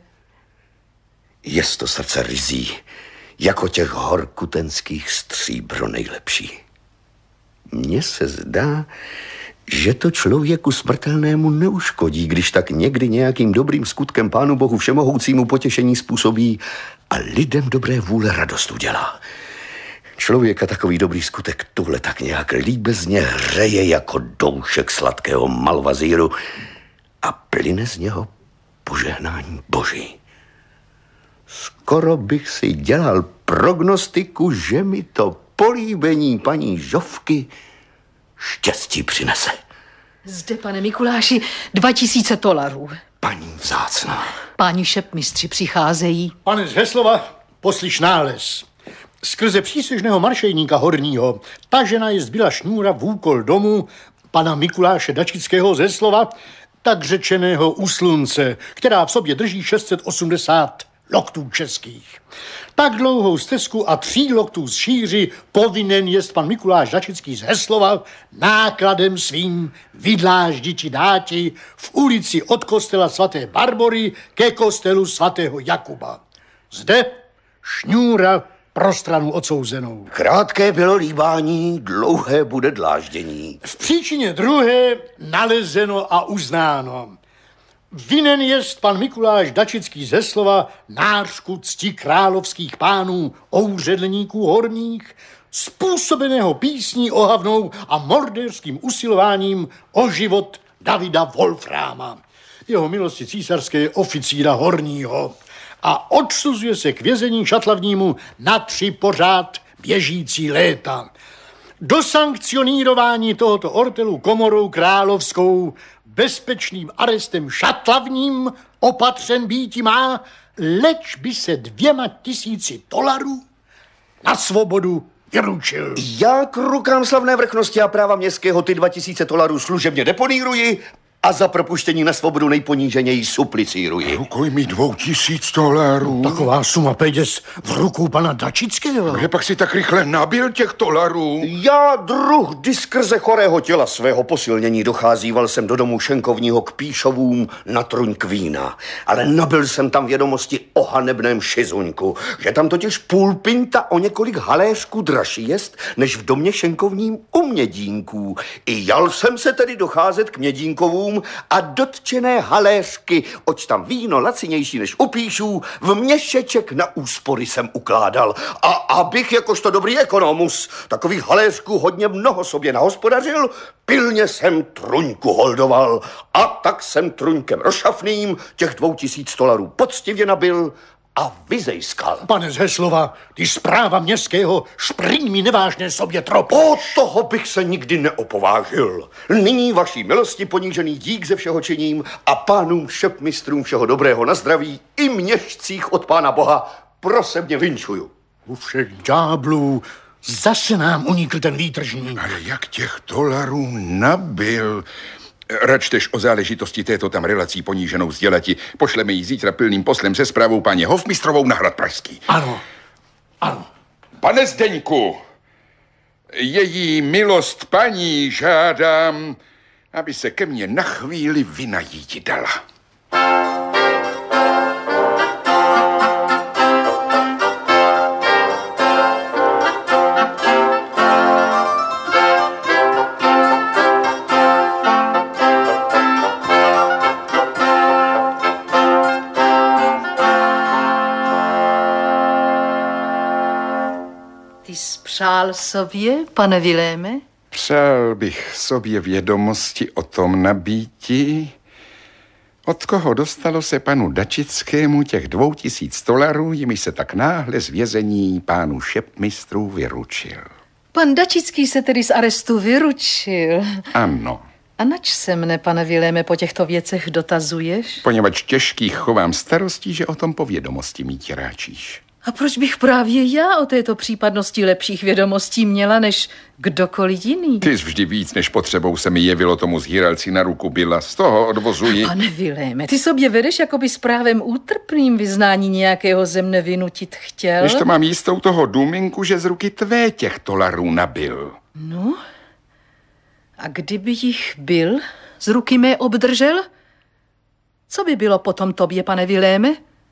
Jest to srdce ryzí, jako těch hor kutenských stříbro nejlepší. Mně se zdá, že to člověku smrtelnému neuškodí, když tak někdy nějakým dobrým skutkem Pánu Bohu všemohoucímu potěšení způsobí a lidem dobré vůle radost udělá. Člověka takový dobrý skutek tuhle tak nějak líbezně hřeje jako doušek sladkého malvazíru a plyne z něho požehnání Boží. Skoro bych si dělal prognostiku, že mi to políbení paní Žofky štěstí přinese. Zde, pane Mikuláši, $2000. Paní vzácná. Páni šepmistři přicházejí. Pane z Heslova, poslyš nález. Skrze příslušného maršejníka horního tažena jest byla šňůra v úkol domu pana Mikuláše Dačického z Heslova, tak řečeného u slunce, která v sobě drží 680 loktů českých. Tak dlouhou stezku a 3 loktů z šíři povinen jest pan Mikuláš Dačický z Heslova nákladem svým vydlážditi dáti v ulici od kostela svaté Barbory ke kostelu svatého Jakuba. Zde šňůra pro stranu odsouzenou. Krátké bylo líbání, dlouhé bude dláždění. V příčině druhé nalezeno a uznáno. Vinen jest pan Mikuláš Dačický z Heslova nářku cti královských pánů ouředlníků horních, způsobeného písní ohavnou a mordérským usilováním o život Davida Wolframa. jeho milosti císařské oficíra horního a odsuzuje se k vězení šatlavnímu na 3 pořád běžící léta. Do sankcionírování tohoto ortelu komorou královskou bezpečným arestem šatlavním opatřen býti má, leč by se 2 000 $, na svobodu vyručil. Já k rukám slavné vrchnosti a práva městského ty 2 000 $ služebně deponíruji a za propuštění na svobodu nejponíženěji suplicíruji. Rukojmí 2 000 $. Taková suma peněz v rukou pana Dačického. Kde pak si tak rychle nabil těch dolarů? Já druh, kdy skrze chorého těla svého posilnění docházíval jsem do domu šenkovního k Píšovům na truňk vína. Ale nabil jsem tam vědomosti o hanebném šizuňku, že tam totiž půl pinta o několik haléřků dražší jest, než v domě šenkovním u Mědínků. I jal jsem se tedy docházet k Mědínkovům a dotčené haléřky, oč tam víno lacinější než u Píšů, v měšeček na úspory jsem ukládal. A abych jakožto dobrý ekonomus takových haléřků hodně mnoho sobě nahospodařil, pilně jsem truňku holdoval. A tak jsem truňkem rozšafným těch 2 000 $ poctivě nabil a vyzejskal. Pane z Heslova, ty zpráva městského šprý mi nevážné sobě trop. O toho bych se nikdy neopovážil. Nyní vaší milosti ponížený dík ze všeho činím a pánům šepmistrům všeho dobrého na zdraví i měšcích od Pána Boha prosebně vinčuju. U všech ďáblů zase nám unikl ten výtržník. Ale jak těch dolarů nabil? Račtež o záležitosti této tam relací poníženou sdělati. Pošleme ji zítra pilným poslem se zprávou paně hofmistrovou na hrad Pražský. Ano, ano. Pane Zdeňku, její milost paní žádám, aby se ke mně na chvíli vynajít dala. Přál sobě, pane Viléme? Přál bych sobě vědomosti o tom nabíti, od koho dostalo se panu Dačickému těch 2 000 $, jimi se tak náhle z vězení pánu šepmistrů vyručil. Pan Dačický se tedy z arestu vyručil. Ano. A nač se mne, pane Viléme, po těchto věcech dotazuješ? Poněvadž těžkých chovám starostí, že o tom po vědomosti mít ráčíš. A proč bych právě já o této případnosti lepších vědomostí měla, než kdokoliv jiný? Ty jsi vždy víc, než potřebou se mi jevilo tomu zhýralci na ruku byla. Z toho odvozuji. Pane Viléme, ty sobě vedeš, jako by s právem útrpným vyznání nějakého ze mne vynutit chtěl. Když to mám jistou toho důminku, že z ruky tvé těch dolarů nabil. No, a kdyby jich byl z ruky mé obdržel? Co by bylo potom tobě, pane Viléme?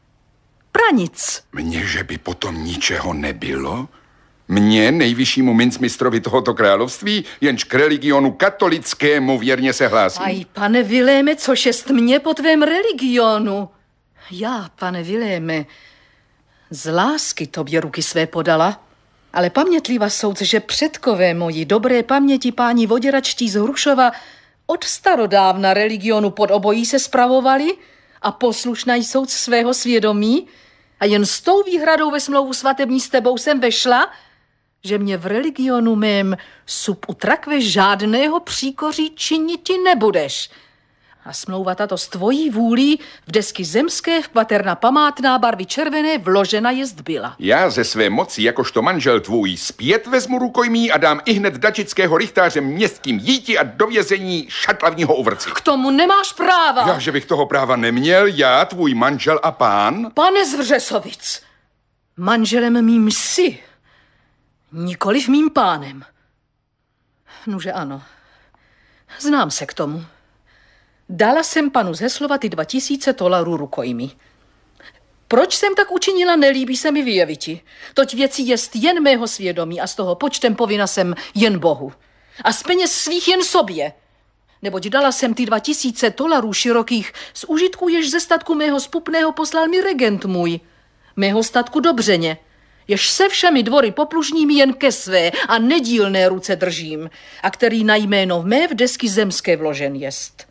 Pranic. Mně, že by potom ničeho nebylo? Mně, nejvyššímu mincmistrovi tohoto království, jenž k religionu katolickému věrně se hlásí. Aj, pane Viléme, což jest mě po tvém religionu? Já, pane Viléme, z lásky tobě ruky své podala, ale pamětliva soudz, že předkové moji dobré paměti páni voděračtí z Hrušova od starodávna religionu pod obojí se spravovali a poslušnej soudz svého svědomí, a jen s tou výhradou ve smlouvu svatební s tebou jsem vešla, že mě v religionu mém sub utrakve žádného příkoří činiti nebudeš. A smlouva tato s tvojí vůlí v desky zemské v kvaterna památná barvy červené vložena jest byla. Já ze své moci, jakožto manžel tvůj, zpět vezmu rukojmí a dám ihned Dačického rychtáře městským jíti a do vězení šatlavního uvrci. K tomu nemáš práva. Já, že bych toho práva neměl, já, tvůj manžel a pán? Pane z Vřesovic, manželem mým jsi, nikoliv mým pánem. Nuže ano, znám se k tomu. Dala jsem panu z Heslova ty 2 000 $ rukojmí. Proč jsem tak učinila, nelíbí se mi vyjeviti. Toť věcí jest jen mého svědomí a z toho počtem povinna jsem jen Bohu. A z peněz svých jen sobě. Neboť dala jsem ty 2 000 $ širokých z užitku, jež ze statku mého spupného poslal mi regent můj. Mého statku Dobřeně, jež se všemi dvory poplužními jen ke své a nedílné ruce držím, a který na jméno mé v desky zemské vložen jest.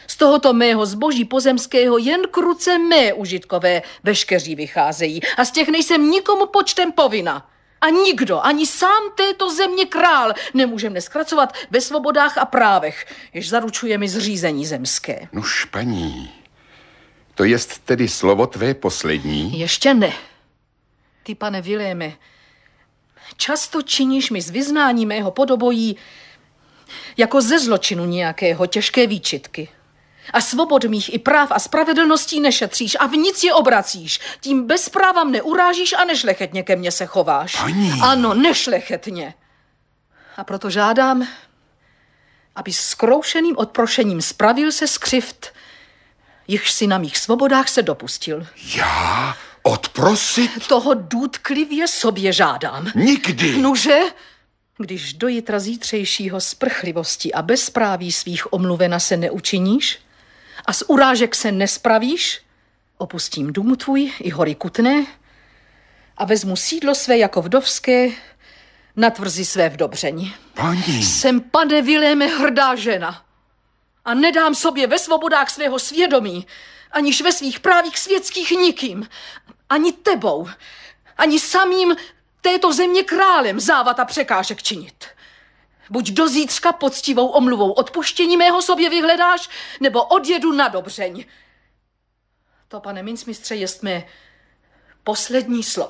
Z tohoto mého zboží pozemského jen kruce mé užitkové veškeří vycházejí a z těch nejsem nikomu počtem povinna. A nikdo, ani sám této země král, nemůže mne zkracovat ve svobodách a právech, jež zaručuje mi zřízení zemské. Nuž, paní, to jest tedy slovo tvé poslední? Ještě ne. Ty, pane Viléme, často činíš mi z vyznání mého podobojí jako ze zločinu nějakého těžké výčitky. A svobod mých i práv a spravedlností nešetříš a v nic je obracíš. Tím bez práva mne urážíš a nešlechetně ke mně se chováš. Paní. Ano, nešlechetně. A proto žádám, aby s zkroušeným odprošením spravil se z křivd, jichž si na mých svobodách se dopustil. Já? Odprosit? Toho důtklivě sobě žádám. Nikdy. Nuže, když do jitra zítřejšího sprchlivosti a bezpráví svých omluvena se neučiníš a z urážek se nespravíš, opustím dům tvůj i hory Kutné a vezmu sídlo své jako vdovské na tvrzi své v Dobřeni. Paní. Jsem, pane Viléme, hrdá žena a nedám sobě ve svobodách svého svědomí, aniž ve svých právích světských nikým, ani tebou, ani samým této země králem závat a překážek činit. Buď do zítřka poctivou omluvou odpuštění mého sobě vyhledáš, nebo odjedu na Dobřeň. To, pane mincmistře, jest mé poslední slovo.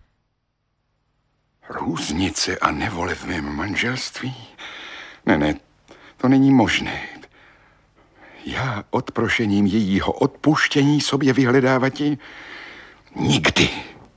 Různice a nevole v mém manželství? Ne, to není možné. Já odprošením jejího odpuštění sobě vyhledávati nikdy.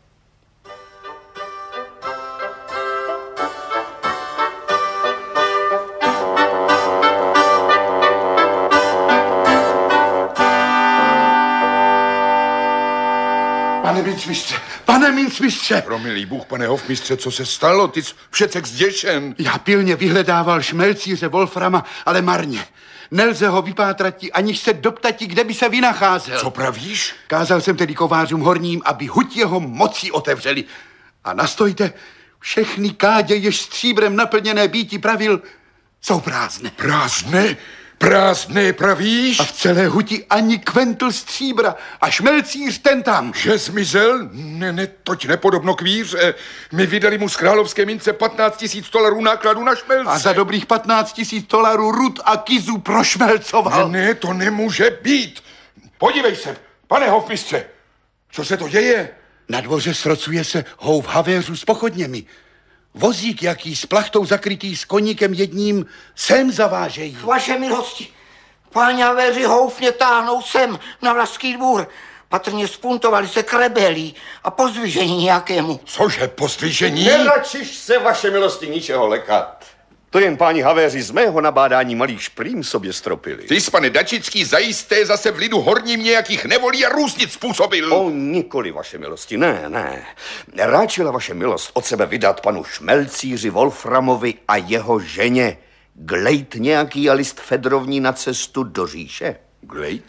Pane mincmistře! Promilý Bůh, pane hofmistře, co se stalo? Ty jsi všecek zděšen. Já pilně vyhledával šmelcíře Wolframa, ale marně. Nelze ho vypátrati, aniž se doptati, kde by se vynacházel. Co pravíš? Kázal jsem tedy kovářům horním, aby huť jeho mocí otevřeli. A nastojte, všechny kádě, jež stříbrem naplněné býti pravil, jsou prázdné. Prázdné? Prázdné pravíš? A v celé huti ani kventl stříbra a šmelcíř ten tam. Že zmizel? Ne, toť nepodobno kvíře. My vydali mu z královské mince $15,000 nákladu na šmelce. A za dobrých $15,000 rud a kizu prošmelcoval. Ne, to nemůže být. Podívej se, pane hofmistře, co se to děje? Na dvoře srocuje se houv havéřů s pochodněmi. Vozík, jaký s plachtou zakrytý s koníkem jedním, sem zavážejí. Vaše milosti, páni havéři houfně táhnou sem na Vlašský dvůr. Patrně spuntovali se k rebelii a pozdvižení nějakému. Cože pozdvižení? Neračiš se, vaše milosti, ničeho lekat. To jen páni havéři z mého nabádání malých šprým sobě stropili. Ty jsi, pane Dačický, zajisté zase v lidu horním nějakých nevolí a různic způsobil. O, nikoli, vaše milosti, ne. Ráčila vaše milost od sebe vydat panu šmelcíři Wolframovi a jeho ženě. Glejt nějaký a list Fedrovní na cestu do říše? Glejt?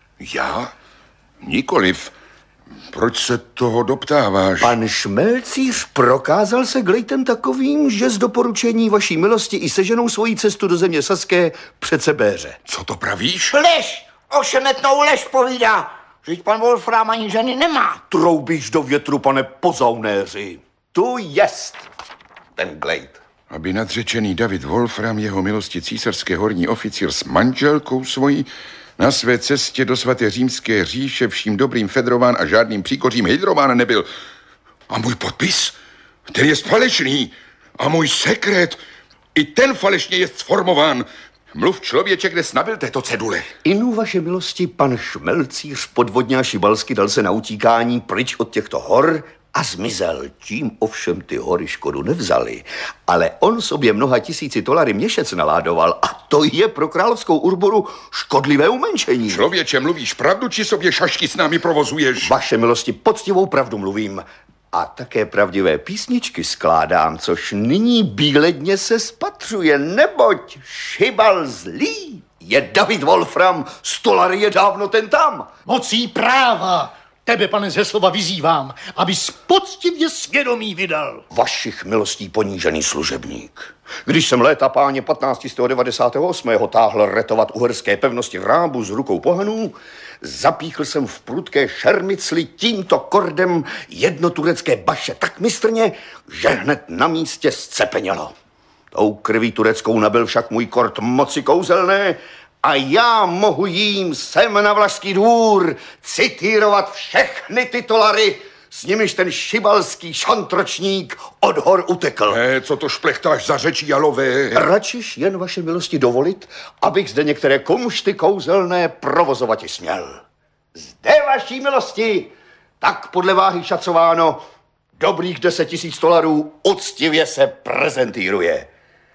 Já? Nikoliv. Proč se toho doptáváš? Pan šmelcíř prokázal se glejtem takovým, že z doporučení vaší milosti i seženou svoji cestu do země saské přece béře. Co to pravíš? Lež! Ošemetnou lež povídá. Vždyť pan Wolfram ani ženy nemá. Troubíš do větru, pane pozaunéři. Tu jest ten glejt. Aby nadřečený David Wolfram, jeho milosti císařské horní oficír s manželkou svojí, na své cestě do svaté římské říše vším dobrým fedrován a žádným příkořím hydrován nebyl. A můj podpis, ten je falešný. A můj sekret, i ten falešně je sformován. Mluv, člověče, kde jsi nabil této cedule. Inu vaše milosti, pan šmelcíř podvodňa Šibalsky dal se na utíkání pryč od těchto hor a zmizel. Tím ovšem ty hory škodu nevzali. Ale on sobě mnoha $1000 měšec naládoval a to je pro královskou urboru škodlivé umenšení. Člověče, mluvíš pravdu, či sobě šašky s námi provozuješ? Vaše milosti, poctivou pravdu mluvím. A také pravdivé písničky skládám, což nyní bíledně se spatřuje, neboť Šibal zlý je David Wolfram, $100 je dávno ten tam. Mocí práva Tebe, pane Zeslova, vyzývám, abys poctivě svědomí vydal. Vašich milostí ponížený služebník. Když jsem léta páně 1598. táhl retovat uherské pevnosti Rábu s rukou pohanů, zapíchl jsem v prudké šermicli tímto kordem jedno turecké baše tak mistrně, že hned na místě zcepenělo. Tou krví tureckou nabyl však můj kord moci kouzelné a já mohu jím sem na Vlašský dvůr citírovat všechny titulary, s nimiž ten šibalský šantročník od hor utekl. Co to šplechtáš za řeči jalové? Radšiš jen vaše milosti dovolit, abych zde některé kumšty kouzelné provozovati směl. Zde vaší milosti, tak podle váhy šacováno, dobrých 10 000 dolarů uctivě se prezentíruje.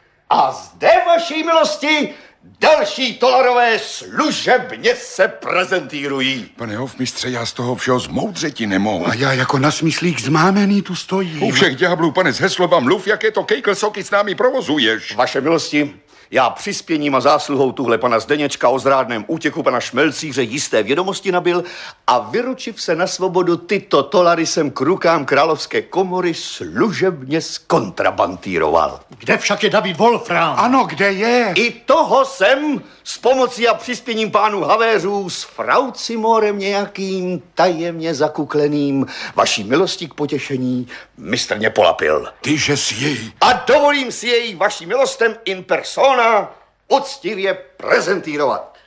A zde vaší milosti další tolarové služebně se prezentírují. Pane hofmistře, já z toho všeho zmoudřeti nemohu. A já jako nasmyslík zmámený tu stojím. U všech ďáblů, pane z Heslova, mluv, jaké to kejklsoky s námi provozuješ. Vaše milosti, já přispěním a zásluhou tuhle pana Zdeněčka o zrádném útěku pana Šmelcíře jisté vědomosti nabyl a vyručiv se na svobodu tyto tolary jsem k rukám královské komory služebně zkontrabantíroval. Kde však je David Wolfram? Ano, kde je? I toho jsem s pomocí a přispěním pánů havéřů s Fraucimorem nějakým tajemně zakukleným vaší milostí k potěšení mistrně polapil. Tyže si jej. A dovolím si jej vaší milostem in persona poctivě prezentírovat.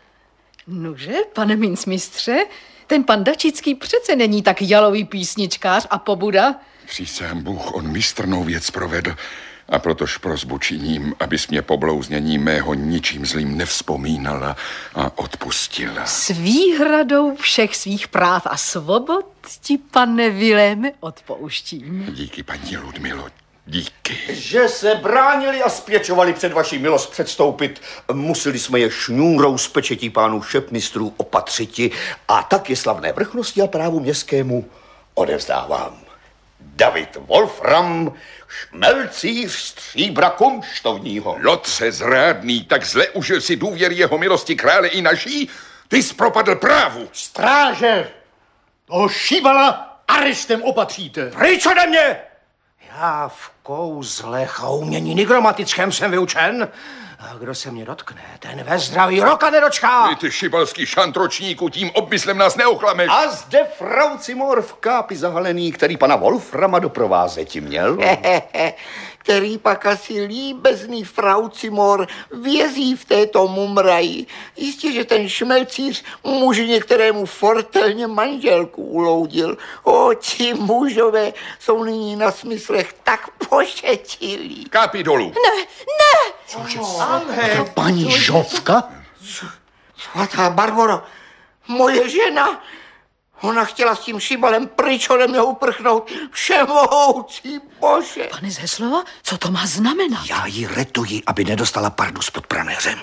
Nože, pane mincmistře, ten pan Dačický přece není tak jalový písničkář a pobuda. Přísám Bůh, on mistrnou věc provedl a protož prosbu činím, abys mě po blouznění mého ničím zlým nevzpomínala a odpustila. S výhradou všech svých práv a svobod ti, pane Viléme, odpouštím. Díky, paní Ludmilo, díky. Že se bránili a spěčovali před vaší milost předstoupit, museli jsme je šňůrou z pečetí pánů šepmistrů opatřiti a tak je slavné vrchnosti a právu městskému odevzdávám. David Wolfram, šmelcíř stříbra kumštovního. Lotře zrádný, tak zle užil si důvěr jeho milosti krále i naší? Ty jsi propadl právu. Stráže! Toho šíbala arestem opatříte. Pryč ode mě! Já v kouzlech a umění nigromatickém jsem vyučen. A kdo se mě dotkne, ten ve zdraví roka nedočká. Ty šibalský šantročníku, tím obmyslem nás neoklameš. A zde Fraucimor v kápi zahalený, který pana Wolframa doprovázeti měl. Který pak asi líbezný Fraucimor vězí v této mumraji. Jistě, že ten šmelcíř muži některému fortelně manželku uloudil. Ti mužové jsou nyní na smyslech tak pošetilí. Kápi dolů. Ne! Cože? Paní Žofka? Svatá Barboro, moje žena, ona chtěla s tím šibalem pryč ode mě uprchnout. Všemohoucí Bože. Pane z Heslova, co to má znamenat? Já ji retuji, aby nedostala pardu s podpranéřem.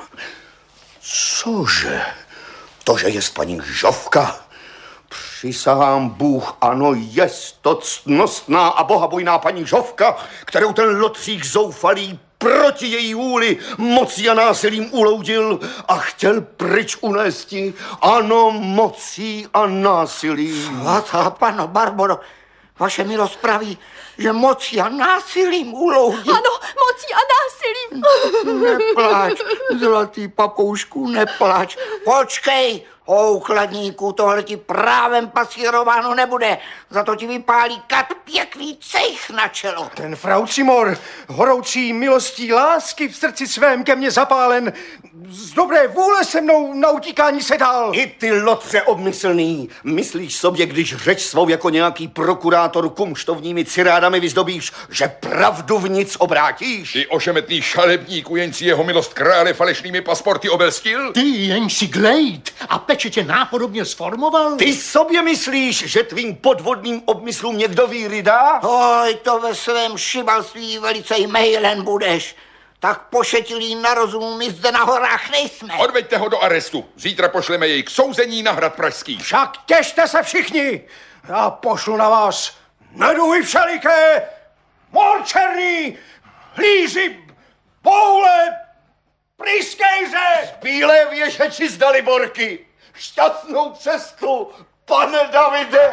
Cože? To, že jest paní Žofka? Přísahám Bůh, ano, jest to ctnostná a bohabojná paní Žofka, kterou ten lotřík zoufalý proti její vůli mocí a násilím uloudil a chtěl pryč unésti. Ano, mocí a násilím. Svatá Panno Barboro, vaše milost praví, že mocí a násilím uloudil. Ano, mocí a násilím. Nepláč, zlatý papoušku, nepláč. Počkej, chladníku, tohle ti právem pasírováno nebude. Za to ti vypálí kat pěkný cejch na čelo. Ten Fraucimor, horoucí milostí lásky v srdci svém ke mně zapálen, z dobré vůle se mnou na utíkání se dal. I ty lotře obmyslný, myslíš sobě, když řeč svou jako nějaký prokurátor kumštovními cirádami vyzdobíš, že pravdu v nic obrátíš? Ty ošemetný šalebníku, jen si jeho milost krále falešnými pasporty obelstil? Ty jen si glejt a pečetě nápodobně sformoval? Ty sobě myslíš, že tvým podvodným obmyslům někdo víry dá? To ve svém šibalství velice jmejlen budeš. Tak pošetilí na rozum my zde na horách nejsme. Odveďte ho do arestu. Zítra pošleme jej k souzení na hrad pražský. Však těšte se všichni. Já pošlu na vás neduhy všeliké, mor černý, hlíři, boule, prýskejře. Bílé věžeči z Daliborky. Šťastnou cestu, Pane Davide!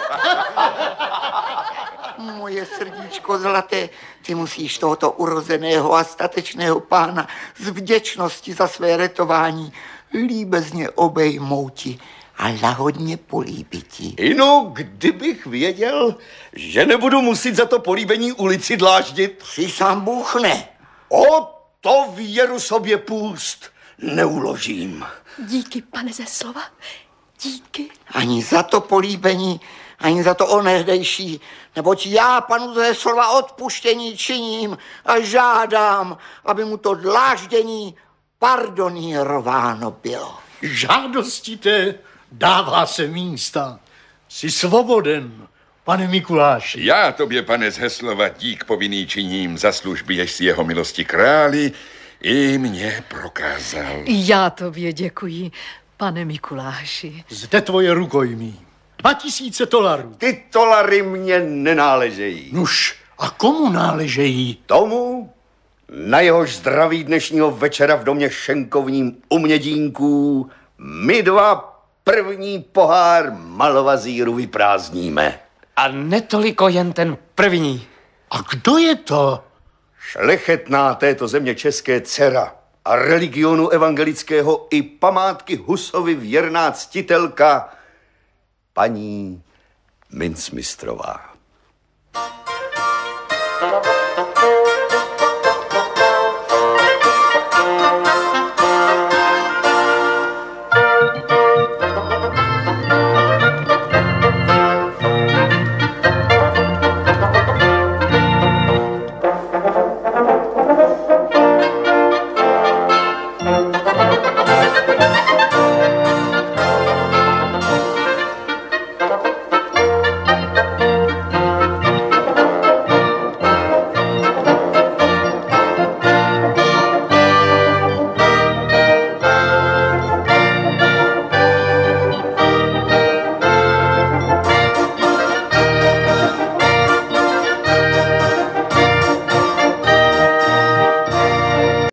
Moje srdíčko zlaté, ty musíš tohoto urozeného a statečného pána z vděčnosti za své retování líbezně obejmouti a lahodně políbiti. Inu, kdybych věděl, že nebudu muset za to políbení ulici dláždit. Si sám Bůh ne. O to věru sobě půst neuložím. Díky, pane Zeslova, díky. Ani za to políbení, ani za to onehdejší, neboť já panu Zeslova odpuštění činím a žádám, aby mu to dláždění pardonírováno bylo. Žádostíte, dává se místa. Jsi svoboden, pane Mikuláši. Já tobě, pane z Heslova, dík povinný činím za služby, jež si jeho milosti králi i mě prokázal. Já tobě děkuji, pane Mikuláši. Zde tvoje rukojmí. 2000 dolarů. Ty dolary mě nenáležejí. Nuž, a komu náležejí? Tomu, na jehož zdraví dnešního večera v domě šenkovním u Mědínků my dva první pohár malovazíru vyprázdníme. A netoliko jen ten první. A kdo je to? Šlechetná této země české dcera a religionu evangelického i památky Husovi věrná ctitelka paní Mincmistrová.